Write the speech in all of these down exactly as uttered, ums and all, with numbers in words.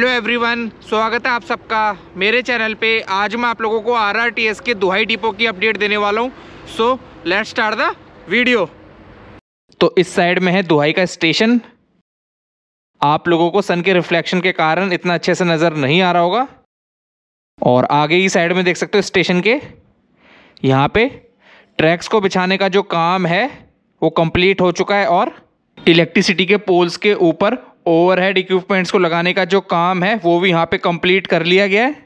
Hello everyone, स्वागत है आप सबका मेरे चैनल पे। आज मैं आप लोगों को आरआरटीएस के दुहाई डिपो की अपडेट देने वाला हूँ। So let's start the video. तो इस साइड में है दुहाई का स्टेशन। आप लोगों को सन के रिफ्लेक्शन के कारण इतना अच्छे से नज़र नहीं आ रहा होगा। और आगे की साइड में देख सकते हो स्टेशन के यहाँ पे ट्रैक्स को बिछाने का जो काम है वो कंप्लीट हो चुका है और इलेक्ट्रिसिटी के पोल्स के ऊपर ओवरहेड इक्विपमेंट्स को लगाने का जो काम है वो भी यहाँ पे कंप्लीट कर लिया गया है।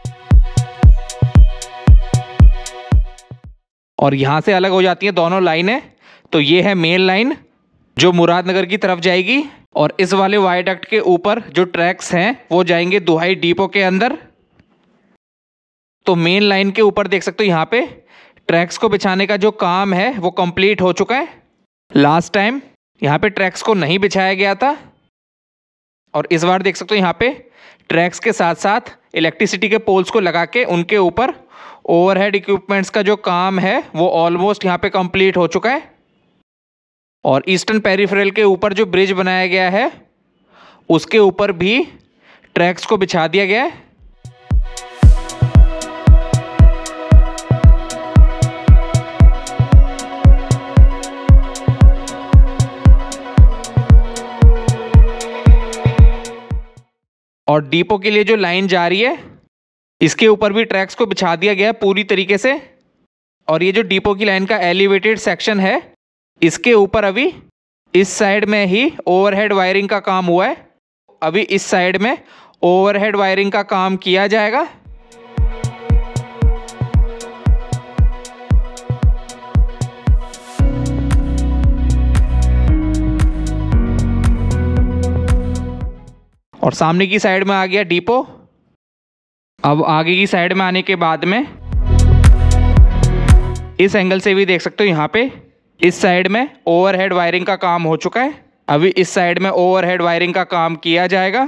और यहाँ से अलग हो जाती हैं दोनों लाइनें। तो ये है मेन लाइन जो मुरादनगर की तरफ जाएगी और इस वाले वायडक्ट के ऊपर जो ट्रैक्स हैं वो जाएंगे दुहाई डिपो के अंदर। तो मेन लाइन के ऊपर देख सकते हो यहाँ पे ट्रैक्स को बिछाने का जो काम है वो कंप्लीट हो चुका है। लास्ट टाइम यहाँ पे ट्रैक्स को नहीं बिछाया गया था और इस बार देख सकते हो यहाँ पे ट्रैक्स के साथ साथ इलेक्ट्रिसिटी के पोल्स को लगा के उनके ऊपर ओवरहेड इक्विपमेंट्स का जो काम है वो ऑलमोस्ट यहाँ पे कंप्लीट हो चुका है। और ईस्टर्न पेरिफेरल के ऊपर जो ब्रिज बनाया गया है उसके ऊपर भी ट्रैक्स को बिछा दिया गया है। और डिपो के लिए जो लाइन जा रही है इसके ऊपर भी ट्रैक्स को बिछा दिया गया है पूरी तरीके से। और ये जो डिपो की लाइन का एलिवेटेड सेक्शन है इसके ऊपर अभी इस साइड में ही ओवरहेड वायरिंग का काम हुआ है। अभी इस साइड में ओवरहेड वायरिंग का काम किया जाएगा। और सामने की साइड में आ गया डिपो। अब आगे की साइड में आने के बाद में इस एंगल से भी देख सकते हो यहाँ पे इस साइड में ओवरहेड वायरिंग का काम हो चुका है। अभी इस साइड में ओवरहेड वायरिंग का काम किया जाएगा।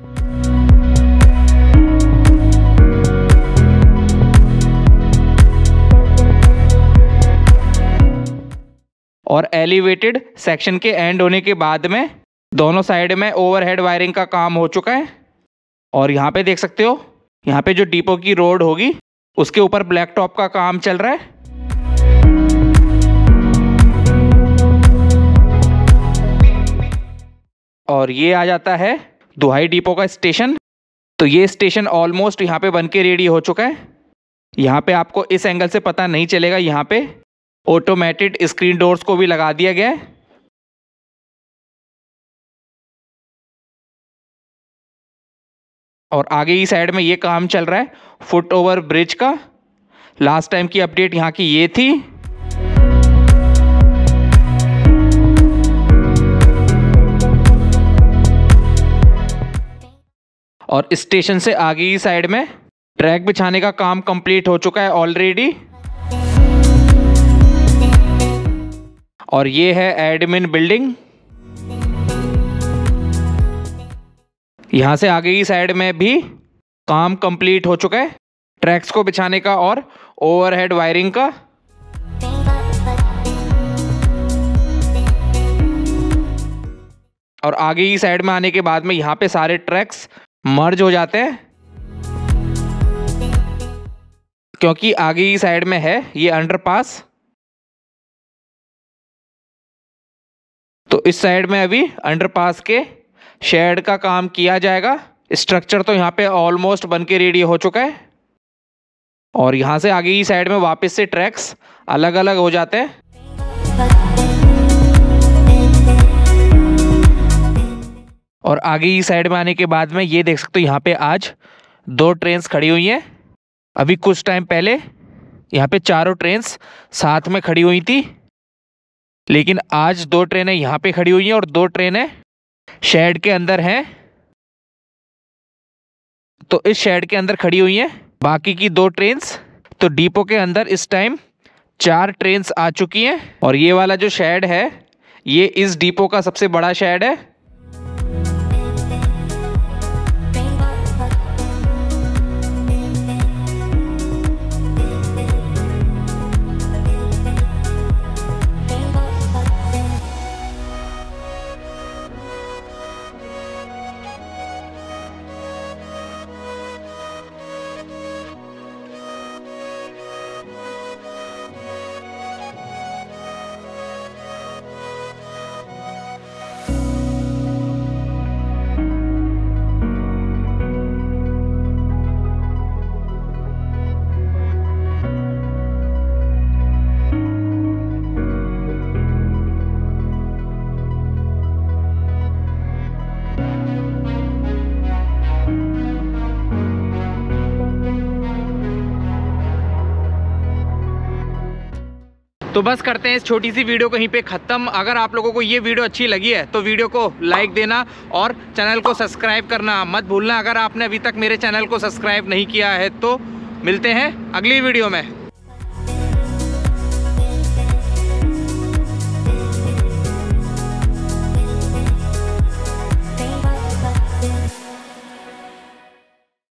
और एलिवेटेड सेक्शन के एंड होने के बाद में दोनों साइड में ओवरहेड वायरिंग का काम हो चुका है। और यहाँ पे देख सकते हो यहाँ पे जो डिपो की रोड होगी उसके ऊपर ब्लैक टॉप का काम चल रहा है। और ये आ जाता है दुहाई डिपो का स्टेशन। तो ये स्टेशन ऑलमोस्ट यहाँ पे बन के रेडी हो चुका है। यहाँ पे आपको इस एंगल से पता नहीं चलेगा, यहाँ पे ऑटोमेटेड स्क्रीन डोर्स को भी लगा दिया गया है। और आगे की साइड में ये काम चल रहा है फुट ओवर ब्रिज का। लास्ट टाइम की अपडेट यहाँ की ये थी। और स्टेशन से आगे की साइड में ट्रैक बिछाने का काम कंप्लीट हो चुका है ऑलरेडी। और ये है एडमिन बिल्डिंग। यहाँ से आगे की साइड में भी काम कंप्लीट हो चुका है ट्रैक्स को बिछाने का और ओवरहेड वायरिंग का। और आगे की साइड में आने के बाद में यहाँ पे सारे ट्रैक्स मर्ज हो जाते हैं क्योंकि आगे की साइड में है ये अंडरपास। तो इस साइड में अभी अंडरपास के शेड का काम किया जाएगा। स्ट्रक्चर तो यहाँ पे ऑलमोस्ट बन के रेडी हो चुका है। और यहाँ से आगे की साइड में वापस से ट्रैक्स अलग अलग हो जाते हैं। और आगे की साइड में आने के बाद में ये देख सकते हो यहाँ पे आज दो ट्रेन्स खड़ी हुई हैं। अभी कुछ टाइम पहले यहाँ पे चारों ट्रेन्स साथ में खड़ी हुई थी, लेकिन आज दो ट्रेनें यहाँ पे खड़ी हुई हैं और दो ट्रेनें शेड के अंदर हैं। तो इस शेड के अंदर खड़ी हुई हैं बाकी की दो ट्रेन्स। तो डिपो के अंदर इस टाइम चार ट्रेन्स आ चुकी हैं। और ये वाला जो शेड है ये इस डिपो का सबसे बड़ा शेड है। तो बस करते हैं इस छोटी सी वीडियो को यहीं पे ख़त्म। अगर आप लोगों को ये वीडियो अच्छी लगी है तो वीडियो को लाइक देना और चैनल को सब्सक्राइब करना मत भूलना। अगर आपने अभी तक मेरे चैनल को सब्सक्राइब नहीं किया है तो मिलते हैं अगली वीडियो में।